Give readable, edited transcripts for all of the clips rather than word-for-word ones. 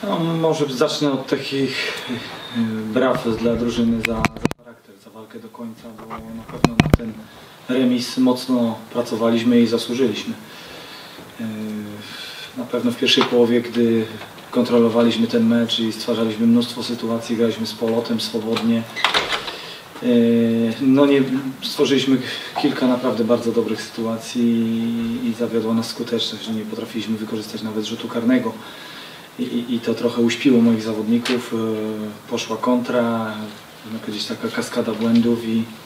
No, może zacznę od takich braw dla drużyny za charakter, za walkę do końca, bo na pewno na ten remis mocno pracowaliśmy i zasłużyliśmy. Na pewno w pierwszej połowie, gdy kontrolowaliśmy ten mecz i stwarzaliśmy mnóstwo sytuacji, graliśmy z polotem, swobodnie. No nie, stworzyliśmy kilka naprawdę bardzo dobrych sytuacji i zawiodła nas skuteczność, że nie potrafiliśmy wykorzystać nawet rzutu karnego. I to trochę uśpiło moich zawodników, poszła kontra, gdzieś taka kaskada błędów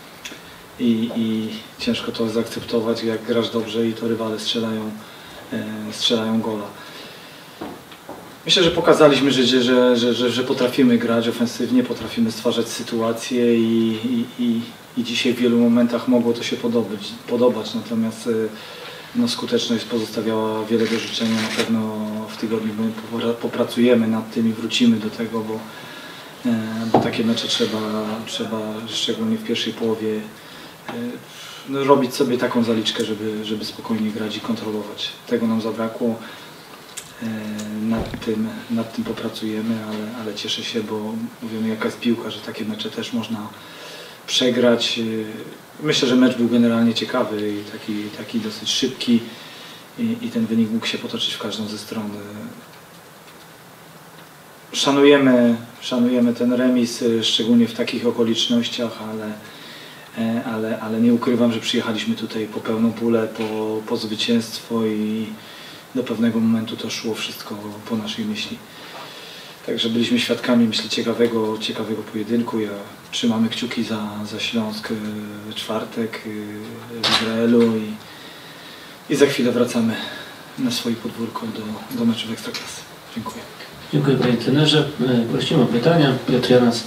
i ciężko to zaakceptować, jak grasz dobrze i to rywale strzelają gola. Myślę, że pokazaliśmy, że potrafimy grać ofensywnie, potrafimy stwarzać sytuacje i dzisiaj w wielu momentach mogło to się podobać, natomiast no, skuteczność pozostawiała wiele do życzenia. Na pewno w tygodniu popracujemy nad tym i wrócimy do tego, bo takie mecze trzeba szczególnie w pierwszej połowie no, robić sobie taką zaliczkę, żeby spokojnie grać i kontrolować. Tego nam zabrakło. Nad tym popracujemy, ale cieszę się, bo wiemy jaka jest piłka, że takie mecze też można przegrać. Myślę, że mecz był generalnie ciekawy i taki dosyć szybki i ten wynik mógł się potoczyć w każdą ze stron. Szanujemy ten remis, szczególnie w takich okolicznościach, ale nie ukrywam, że przyjechaliśmy tutaj po pełną pulę, po zwycięstwo i do pewnego momentu to szło wszystko po naszej myśli. Także byliśmy świadkami, myślę, ciekawego pojedynku. Trzymamy kciuki za Śląsk w czwartek w Izraelu i za chwilę wracamy na swoje podwórko do meczów Ekstraklasy. Dziękuję. Dziękuję panie trenerze. Prosimy o pytania. Piotr Janas.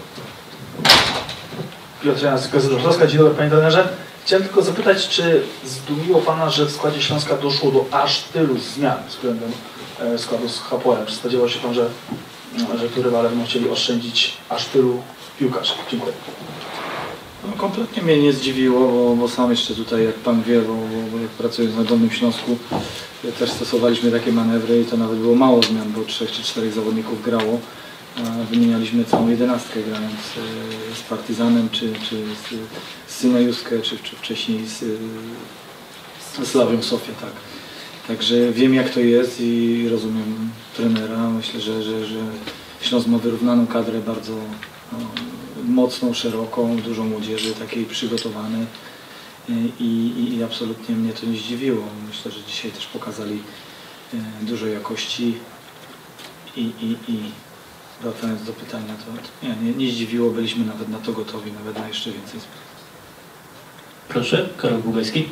Piotr Janas, Gazeta Śląska. Dzień dobry panie trenerze. Chciałem tylko zapytać, czy zdumiło pana, że w składzie Śląska doszło do aż tylu zmian względem składu z Hapoelem? Czy spodziewał się pan, że tu rywale będą chcieli oszczędzić aż tylu piłkarzy? Dziękuję. No, kompletnie mnie nie zdziwiło, bo sam jeszcze tutaj, jak pan wie, bo jak pracując na Dolnym Śląsku, też stosowaliśmy takie manewry i to nawet było mało zmian, bo 3 czy 4 zawodników grało. Wymienialiśmy całą 11 grając z Partyzanem, czy z Synajuskę, czy wcześniej z Slawią Sofia, tak. Także wiem jak to jest i rozumiem trenera. Myślę, że Śląsk ma wyrównaną kadrę, bardzo mocną, szeroką, dużo młodzieży takiej przygotowanej i absolutnie mnie to nie zdziwiło. Myślę, że dzisiaj też pokazali dużo jakości i wracając do pytania, to nie zdziwiło, byliśmy nawet na to gotowi, nawet na jeszcze więcej zmian. Proszę, Karol Bugajski.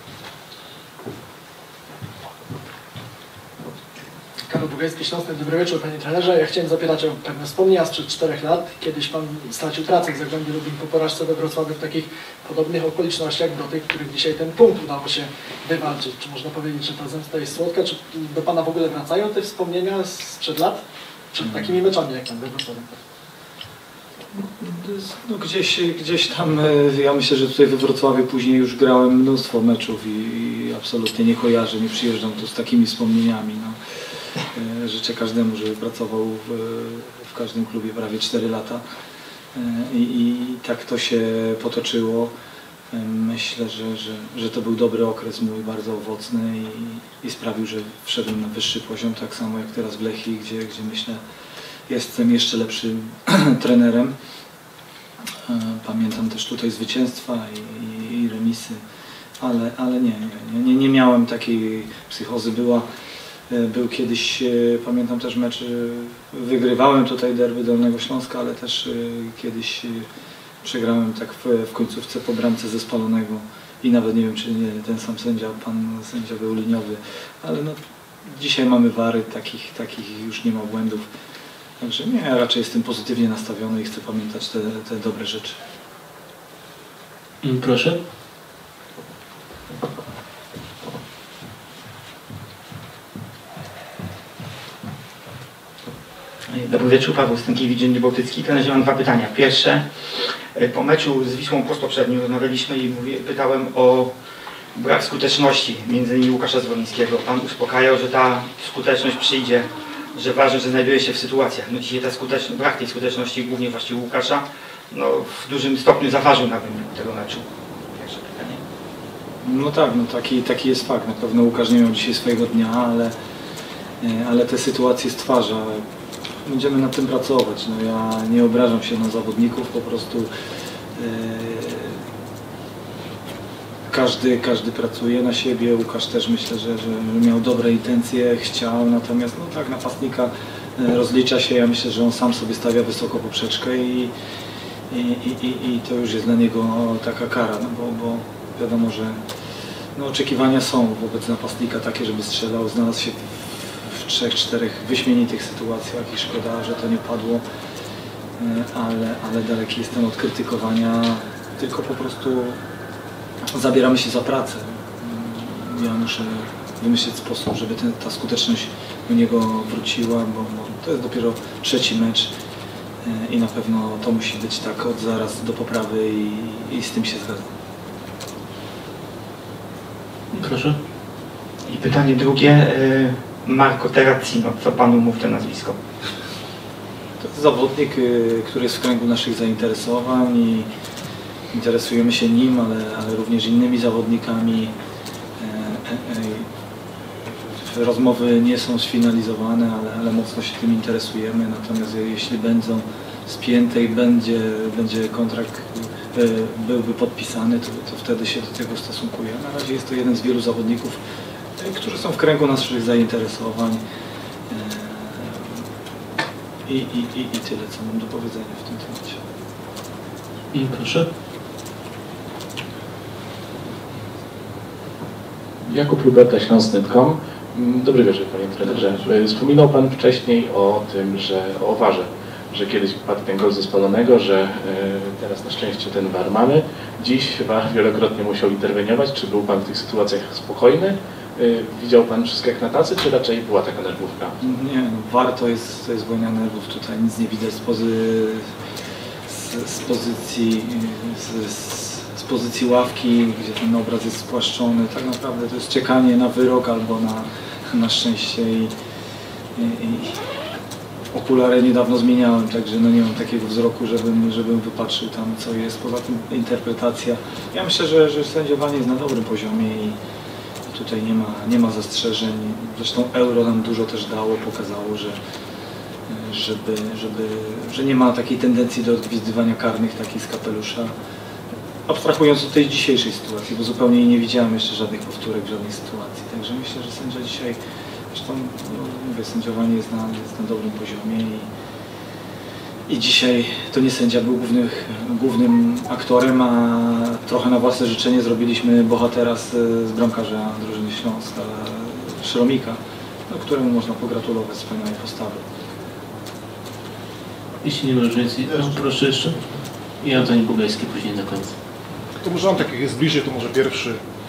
Karol Bugajski, Śląsk. Dobry wieczór panie trenerze. Ja chciałem zapytać o pewne wspomnienia sprzed 4 lat. Kiedyś pan stracił pracę w Zagłębiu Lubin po porażce we Wrocławiu w takich podobnych okolicznościach do tych, których dzisiaj ten punkt udało się wywalczyć. Czy można powiedzieć, że ta zemsta jest słodka? Czy do pana w ogóle wracają te wspomnienia sprzed lat? Przed takimi meczami jak tam we Wrocławiu? No gdzieś tam, ja myślę, że tutaj we Wrocławiu później już grałem mnóstwo meczów i absolutnie nie kojarzę, nie przyjeżdżam tu z takimi wspomnieniami. No. Życzę każdemu, żeby pracował w każdym klubie prawie 4 lata i tak to się potoczyło. Myślę, że to był dobry okres mój, bardzo owocny i sprawił, że wszedłem na wyższy poziom, tak samo jak teraz w Lechii, gdzie myślę jestem jeszcze lepszym trenerem. Pamiętam też tutaj zwycięstwa i remisy, ale nie miałem takiej psychozy. Był kiedyś, pamiętam też mecz, wygrywałem tutaj derby Dolnego Śląska, ale też kiedyś przegrałem tak w końcówce po bramce ze Spalonego i nawet nie wiem, czy nie ten sam sędzia, pan sędzia był liniowy, ale no, dzisiaj mamy wary, takich już nie ma błędów. Także nie, ja raczej jestem pozytywnie nastawiony i chcę pamiętać te dobre rzeczy. Proszę. Dobry wieczór, Paweł Stękiewicz, Dziennik Bałtycki. Trenerze, mam 2 pytania. Pierwsze, po meczu z Wisłą Płock poprzednim rozmawialiśmy i pytałem o brak skuteczności, między innymi Łukasza Zwolińskiego. Pan uspokajał, że ta skuteczność przyjdzie że ważne, że znajduje się w sytuacjach. No dzisiaj brak tej skuteczności, głównie właśnie Łukasza, no w dużym stopniu zaważył na wyniku tego meczu. Pierwsze pytanie. No tak, no taki jest fakt. Na pewno Łukasz nie miał dzisiaj swojego dnia, ale te sytuacje stwarza. Będziemy nad tym pracować. No ja nie obrażam się na zawodników, po prostu każdy pracuje na siebie. Łukasz też myślę, że miał dobre intencje, chciał, natomiast no tak, napastnika rozlicza się. Ja myślę, że on sam sobie stawia wysoko poprzeczkę i to już jest dla niego taka kara, no bo wiadomo, że no, oczekiwania są wobec napastnika takie, żeby strzelał, znalazł się w 3-4 wyśmienitych sytuacjach i szkoda, że to nie padło, ale daleki jestem od krytykowania, tylko po prostu zabieramy się za pracę. Ja muszę wymyślić sposób, żeby ta skuteczność do niego wróciła, bo to jest dopiero 3. mecz i na pewno to musi być tak od zaraz do poprawy i z tym się zgadzam. Proszę. I pytanie drugie, Marco Terracino, co panu mów to nazwisko? To jest zawodnik, który jest w kręgu naszych zainteresowań i interesujemy się nim, ale również innymi zawodnikami. Rozmowy nie są sfinalizowane, ale mocno się tym interesujemy, natomiast jeśli będą spięte i będzie kontrakt byłby podpisany, to wtedy się do tego stosunkuje. Na razie jest to jeden z wielu zawodników, którzy są w kręgu naszych zainteresowań i tyle, co mam do powiedzenia w tym temacie. I proszę. Jakub Luberta, Śląsk.com. Dobry wieczór, panie trenerze. Wspominał pan wcześniej o tym, o VAR-ze, że kiedyś padł ten gol ze spalonego, że teraz na szczęście ten VAR mamy. Dziś VAR wielokrotnie musiał interweniować. Czy był pan w tych sytuacjach spokojny? Widział pan wszystko jak na tacy, czy raczej była taka nerwówka? Nie, no VAR to jest wojna nerwów. Tutaj nic nie widać z pozycji ławki, gdzie ten obraz jest spłaszczony. Tak naprawdę to jest czekanie na wyrok albo na szczęście i okulary niedawno zmieniałem, także no nie mam takiego wzroku, żebym wypatrzył tam, co jest. Poza tym interpretacja. Ja myślę, że sędziowanie jest na dobrym poziomie i tutaj nie ma zastrzeżeń. Zresztą Euro nam dużo też dało, pokazało, że nie ma takiej tendencji do odgwizdywania karnych takich z kapelusza. Abstrahując od tej dzisiejszej sytuacji, bo zupełnie nie widziałem jeszcze żadnych powtórek w żadnej sytuacji. Także myślę, że sędzia dzisiaj, zresztą mówię, sędziowanie jest na dobrym poziomie i dzisiaj to nie sędzia był głównym aktorem, a trochę na własne życzenie zrobiliśmy bohatera z bramkarza drużyny Śląska, Szromika, no, któremu można pogratulować wspaniałej postawy. Jeśli nie ma już więcej, no proszę jeszcze. I Antoni Bugajski później na końcu. To może on takich jest bliżej, to może pierwszy.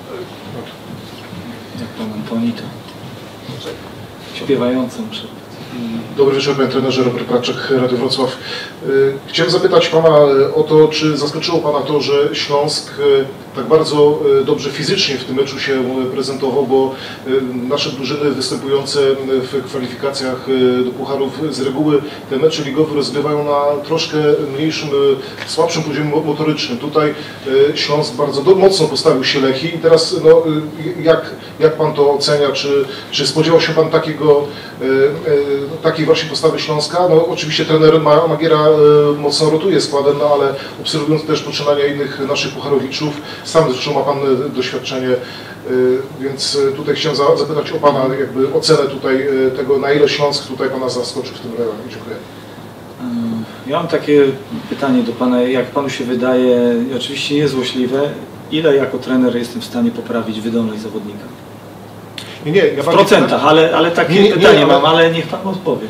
Jak pan Antoni, to śpiewającą przed. Dobry wieczór, panie trenerze, Robert Płaczek, Radio Wrocław. Chciałem zapytać pana o to, czy zaskoczyło pana to, że Śląsk tak bardzo dobrze fizycznie w tym meczu się prezentował, bo nasze drużyny występujące w kwalifikacjach do pucharów z reguły te mecze ligowe rozgrywają na troszkę mniejszym, słabszym poziomie motorycznym. Tutaj Śląsk bardzo mocno postawił się Lechii i teraz no, jak pan to ocenia? Czy spodziewał się pan takiej właśnie postawy Śląska? No, oczywiście trener Magiera mocno rotuje składem, no, ale obserwując też poczynania innych naszych pucharowiczów, sam zresztą ma pan doświadczenie, więc tutaj chciałem zapytać o pana jakby ocenę tutaj tego, na ile Śląsk tutaj pana zaskoczył w tym rejonie. Dziękuję. Ja mam takie pytanie do pana, jak panu się wydaje, oczywiście niezłośliwe, ile jako trener jestem w stanie poprawić wydolność zawodnika? Nie, ja w procentach, ale takie pytanie mam, ale niech pan odpowie.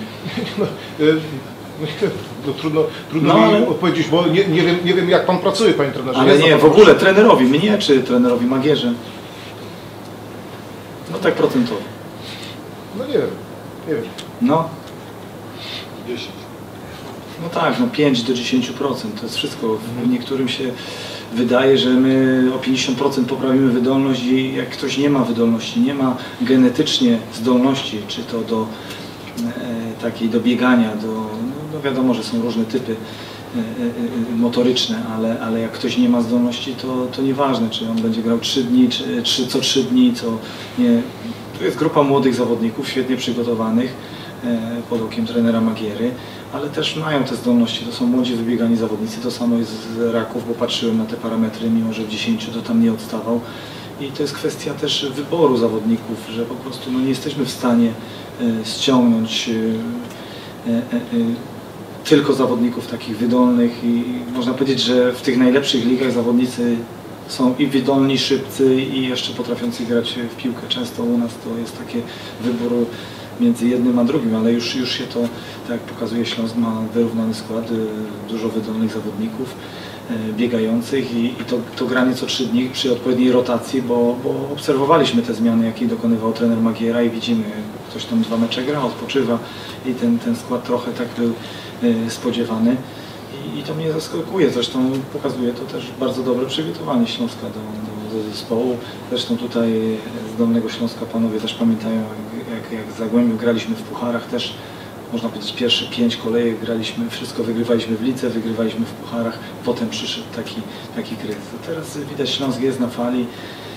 No, trudno mi odpowiedzieć, bo nie wiem jak pan pracuje, panie trenerze. Ale nie, w ogóle trenerowi, mnie czy trenerowi Magierze? No tak procentowo. No nie wiem. No. 10. No tak, no 5 do 10%, to jest wszystko. Niektórym się wydaje, że my o 50% poprawimy wydolność i jak ktoś nie ma wydolności, nie ma genetycznie zdolności, czy to do takiej do biegania, no wiadomo, że są różne typy motoryczne, ale jak ktoś nie ma zdolności, to nieważne, czy on będzie grał 3 dni, czy co 3 dni, co nie. Tu jest grupa młodych zawodników, świetnie przygotowanych pod okiem trenera Magiery, ale też mają te zdolności, to są młodzi, wybiegani zawodnicy, to samo jest z Raków, bo patrzyłem na te parametry, mimo że w 10 to tam nie odstawał. I to jest kwestia też wyboru zawodników, że po prostu no, nie jesteśmy w stanie ściągnąć tylko zawodników takich wydolnych i można powiedzieć, że w tych najlepszych ligach zawodnicy są i wydolni, szybcy i jeszcze potrafiący grać w piłkę. Często u nas to jest taki wybór między jednym a drugim, ale już się to, tak jak pokazuje Śląsk, ma wyrównany skład, dużo wydolnych zawodników biegających i to granie co 3 dni przy odpowiedniej rotacji, bo obserwowaliśmy te zmiany, jakie dokonywał trener Magiera i widzimy, ktoś tam 2 mecze gra, odpoczywa i ten skład trochę tak był spodziewany i to mnie zaskakuje, zresztą pokazuje to też bardzo dobre przygotowanie Śląska do zespołu. Zresztą tutaj z Dolnego Śląska panowie też pamiętają, jak z Zagłębiu graliśmy w pucharach też, można powiedzieć pierwsze 5 kolejek graliśmy, wszystko wygrywaliśmy w lidze, wygrywaliśmy w pucharach, potem przyszedł taki kryzys. Teraz widać, Śląsk jest na fali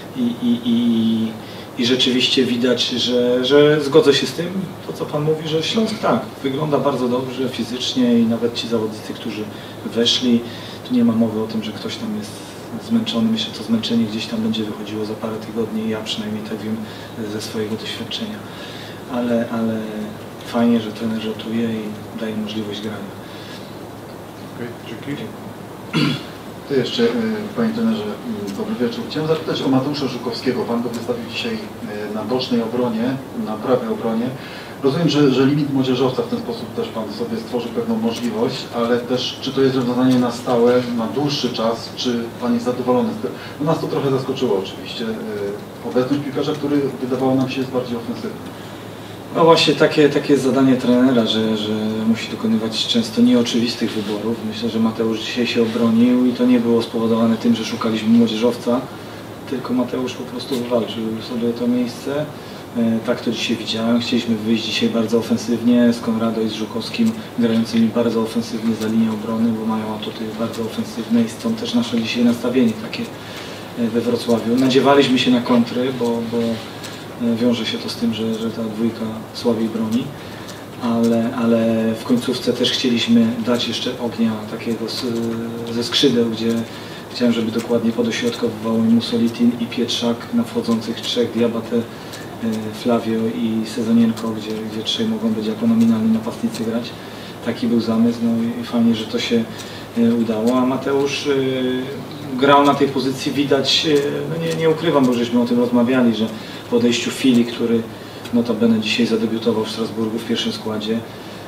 i rzeczywiście widać, że zgodzę się z tym, to co Pan mówi, że Śląsk tak, wygląda bardzo dobrze fizycznie i nawet ci zawodnicy, którzy weszli, tu nie ma mowy o tym, że ktoś tam jest zmęczony. Myślę, że to zmęczenie gdzieś tam będzie wychodziło za parę tygodni, ja przynajmniej tak wiem ze swojego doświadczenia. Ale fajnie, że trener rotuje i daje możliwość grania. Okay, dzięki. To jeszcze, panie trenerze, dobry wieczór. Chciałem zapytać o Mateusza Żukowskiego. Pan go wystawił dzisiaj na bocznej obronie, na prawej obronie. Rozumiem, że limit młodzieżowca w ten sposób też Pan sobie stworzył pewną możliwość, ale też czy to jest rozwiązanie na stałe, na dłuższy czas, czy Pan jest zadowolony? No nas to trochę zaskoczyło oczywiście. Obecność piłkarza, który wydawało nam się jest bardziej ofensywny. No właśnie takie jest zadanie trenera, że musi dokonywać często nieoczywistych wyborów. Myślę, że Mateusz dzisiaj się obronił i to nie było spowodowane tym, że szukaliśmy młodzieżowca, tylko Mateusz po prostu wywalczył sobie to miejsce. Tak to dzisiaj widziałem. Chcieliśmy wyjść dzisiaj bardzo ofensywnie z Konrado i z Żukowskim, grającymi bardzo ofensywnie za linię obrony, bo mają atuty bardzo ofensywne i stąd też nasze dzisiaj nastawienie takie we Wrocławiu. Nadziewaliśmy się na kontry, bo wiąże się to z tym, że ta dwójka słabiej broni, ale w końcówce też chcieliśmy dać jeszcze ognia takiego ze skrzydeł, gdzie chciałem, żeby dokładnie podośrodkowywał Musolitin i Pietrzak na wchodzących 3, Diabate, Flavio i Sezonienko, gdzie 3 mogą być jako nominalni napastnicy grać. Taki był zamysł, no i fajnie, że to się udało, a Mateusz grał na tej pozycji, widać, no nie ukrywam, bo żeśmy o tym rozmawiali, że po odejściu Fili, który notabene dzisiaj zadebiutował w Strasburgu w pierwszym składzie,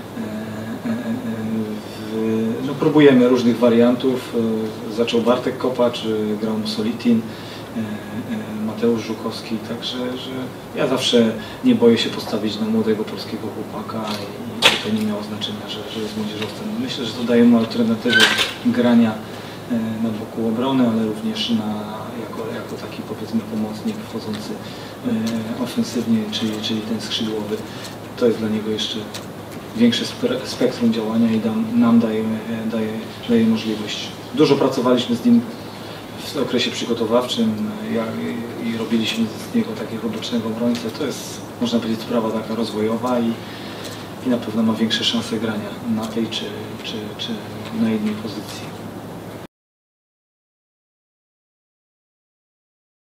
no próbujemy różnych wariantów. Zaczął Bartek Kopacz, grał Musolitin, Mateusz Żukowski, także że ja zawsze nie boję się postawić na młodego polskiego chłopaka i to nie miało znaczenia, że jest młodzieżowcem. Myślę, że to daje mu alternatywę grania na boku obrony, ale również jako taki powiedzmy pomocnik wchodzący ofensywnie, czyli ten skrzydłowy. To jest dla niego jeszcze większe spektrum działania i nam daje możliwość. Dużo pracowaliśmy z nim w okresie przygotowawczym i robiliśmy z niego takiego bocznego obrońcę. To jest, można powiedzieć, sprawa taka rozwojowa i na pewno ma większe szanse grania na tej czy na innej pozycji.